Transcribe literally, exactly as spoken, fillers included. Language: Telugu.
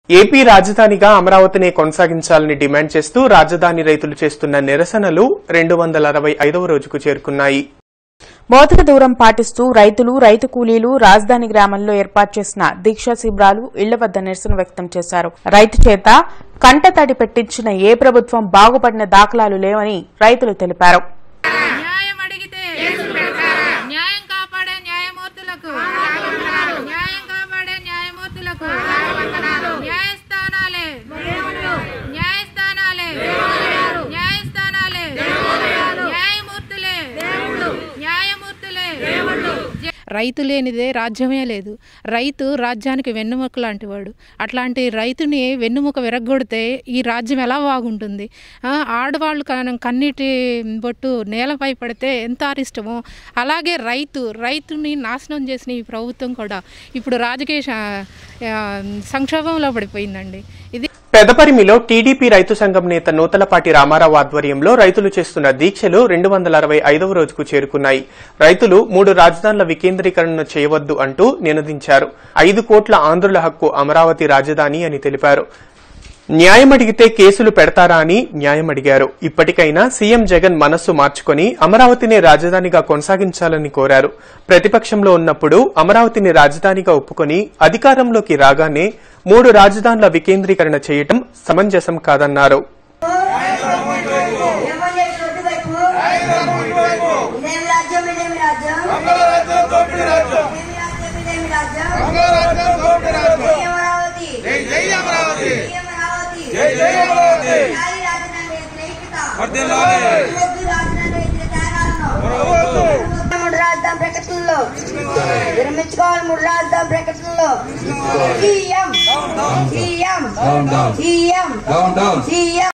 ఏపీ రాజధానిగా అమరావతినే కొనసాగించాలని డిమాండ్ చేస్తూ రాజధాని రైతులు చేస్తున్న నిరసనలు రెండు వందల అరవై ఐదవ రోజుకు చేరుకున్నాయి. భౌతిక దూరం పాటిస్తూ రైతులు, రైతు కూలీలు రాజధాని గ్రామంలో ఏర్పాటు చేసిన దీక్షా శిబిరాలు, ఇళ్ల వద్ద నిరసన వ్యక్తం చేశారు. రైతు చేత కంటతడి పెట్టించిన ఏ ప్రభుత్వం బాగుపడిన దాఖలాలు లేవని రైతులు తెలిపారు. రైతు లేనిదే రాజ్యమే లేదు. రైతు రాజ్యానికి వెన్నుముక లాంటి వాడు. అట్లాంటి రైతుని వెన్నుముక విరగ్గొడితే ఈ రాజ్యం ఎలా బాగుంటుంది? ఆడవాళ్ళు కన్నీటి బొట్టు నేలపై పడితే ఎంత అరిష్టమో అలాగే రైతు రైతుని నాశనం చేసిన ఈ ప్రభుత్వం కూడా ఇప్పుడు రాజకీయ సంక్షోభంలో పడిపోయిందండి. ఇది పెదపరిమిలో టీడీపీ రైతు సంఘం నేత నూతలపాటి రామారావు ఆధ్వర్యంలో రైతులు చేస్తున్న దీక్షలు రెండు వందల అరవై ఐదవ రోజుకు చేరుకున్నాయి. రైతులు మూడు రాజధానుల వికేంద్రీకరణను చేయవద్దు అంటూ నినదించారు. ఐదు కోట్ల ఆంధ్రుల హక్కు అమరావతి రాజధాని అని తెలిపారు. న్యాయం అడిగితే కేసులు పెడతారా అని న్యాయం అడిగారు. ఇప్పటికైనా సీఎం జగన్ మనస్సు మార్చుకుని అమరావతిని రాజధానిగా కొనసాగించాలని కోరారు. ప్రతిపక్షంలో ఉన్నప్పుడు అమరావతిని రాజధానిగా ఒప్పుకొని అధికారంలోకి రాగానే మూడు రాజధానుల వికేంద్రీకరణ చేయటం సమంజసం కాదన్నారు. విరమించుకోవాలి మూడు రాజధాని ప్రకటనలో. CM CM CM CM